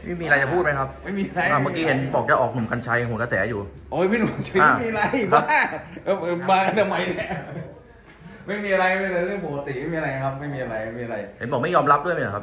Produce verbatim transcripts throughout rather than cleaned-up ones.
พี่มีอะไรจะพูดไหมครับไม่มีอะไรเมื่อกี้เห็นบอกจะออกหนุ่มกัญชัยหัวกระแสอยู่โอ้ยพี่หนุ่มชัยไม่มีอะไรบ้ามาทำไมเนี่ยไม่มีอะไรไม่เป็นเรื่องปกติไม่มีอะไรครับไม่มีอะไรไม่มีอะไรเห็นบอกไม่ยอมรับด้วยไหมครับ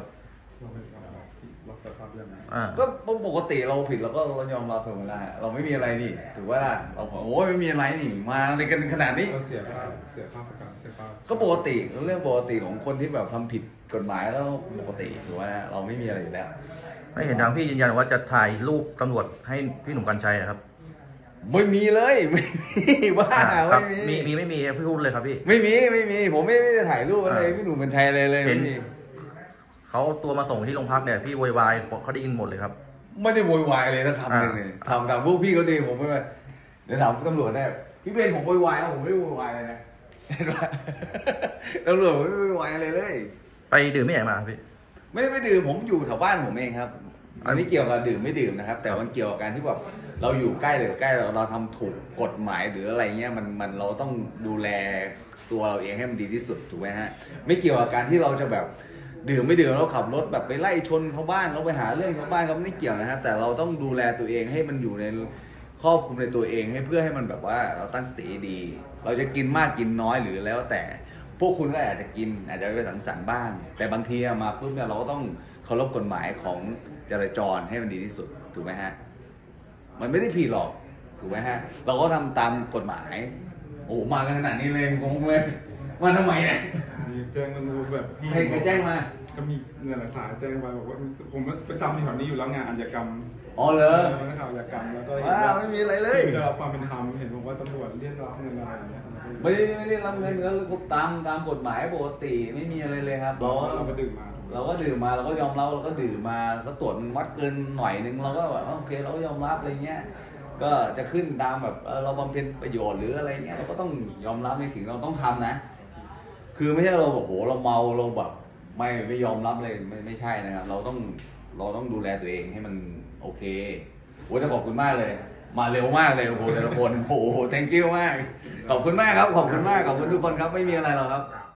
ก็ปกติเราผิดเราก็เรายอมรับถูกไหมล่ะเราไม่มีอะไรนี่ถือว่าเราโอ้ยไม่มีอะไรนี่มาอะไรกันขนาดนี้เสียค่าเสียค่าประกันเสียค่าก็ปกติเรื่องปกติของคนที่แบบทำผิดกฎหมายแล้วปกติถือว่าเราไม่มีอะไรอยู่แล้วไม่เห็นทางพี่ยืนยันว่าจะถ่ายรูปตำรวจให้พี่หนุ่มกัญชัยนะครับไม่มีเลยไม่มีว่าไม่มีมีมีไม่มีพี่พูดเลยครับพี่ไม่มีไม่มีผมไม่ไม่ได้ถ่ายรูปอะไรพี่หนุ่มกัญชัยเลยเลยไม่มีเขาตัวมาส่งที่โรงพักเนี่ยพี่โวยวายเขาได้ยินหมดเลยครับไม่ได้โวยวายเลยถ้าทำเลยทำตามพวกพี่เขาดีผมไม่เดี๋ยวถามตำรวจได้พี่เป็นผมโวยวายผมไม่โวยวายเลยนะตำรวจไม่โวยวายอะไรเลยไปดื่มไม่ไหนมาพี่ไม่ได้ไปดื่มผมอยู่แถวบ้านผมเองครับอันนี้เกี่ยวกับดื่มไม่ดื่มนะครับแต่มันเกี่ยวกับการที่แบบเราอยู่ใกล้หรือใกล้เราเราทำถูกกฎหมายหรืออะไรเงี้ยมันมันเราต้องดูแลตัวเราเองให้มันดีที่สุดถูกไหมฮะไม่เกี่ยวกับการที่เราจะแบบดื่มไม่ดื่มเราขับรถแบบไปไล่ชนชาวบ้านเราไปหาเรื่องชาวบ้านเขาไม่เกี่ยวนะฮะแต่เราต้องดูแลตัวเองให้มันอยู่ในครอบคลุมในตัวเองให้เพื่อให้มันแบบว่าเราตั้งสติดีเราจะกินมากกินน้อยหรือแล้วแต่พวกคุณก็อาจจะกินอาจจะไปสังสรรค์บ้างแต่บางทีมาปุ๊บเนี่ยเราก็ต้องเคารพกฎหมายของจราจรให้มันดีที่สุดถูกไหมฮะมันไม่ได้ผิดหรอกถูกไหมฮะเราก็ทำตามกฎหมายโอ้มากันขนาดนี้เลยงงเลยมาทำไมเนี่ยแจ้งมันแบบใครแจ้งมาก็มีเงินสายแจ้งไปบอกว่าผมประจำอยู่แถวนี้อยู่แล้วงานอาชญากรรมอ๋อเหรอมันข่าวอาชญากรรมแล้วก็ว้าไม่มีอะไรเลยได้รับความเป็นธรรมเห็นบอกว่าตำรวจเรียกรับเงินอะไรอย่างเงี้ยไม่ได้ไม่ได้รับเงินเงินตามตามกฎหมายปกติไม่มีอะไรเลยครับเราเราก็ดื่มมาเราก็ดื่มมาเราก็ยอมรับเราก็ดื่มมาก็ตรวจมันวัดเกินหน่อยนึงเราก็แบบโอเคเราก็ยอมรับอะไรเงี้ยก็จะขึ้นตามแบบเราบำเพ็ญประโยชน์หรืออะไรเงี้ยเราก็ต้องยอมรับในสิ่งเราต้องทำนะคือไม่ใช่เราบอกโหเราเมาเราแบบไม่ไม่ยอมรับเลยไม่ไม่ใช่นะครับเราต้องเราต้องดูแลตัวเองให้มันโอเคโอ้ยขอบคุณมากเลยมาเร็วมากเลยโอ้โหแต่ละคนโอ้โห thank you มากขอบคุณมากครับขอบคุณมากขอบคุณทุกคนครับไม่มีอะไรหรอกครับ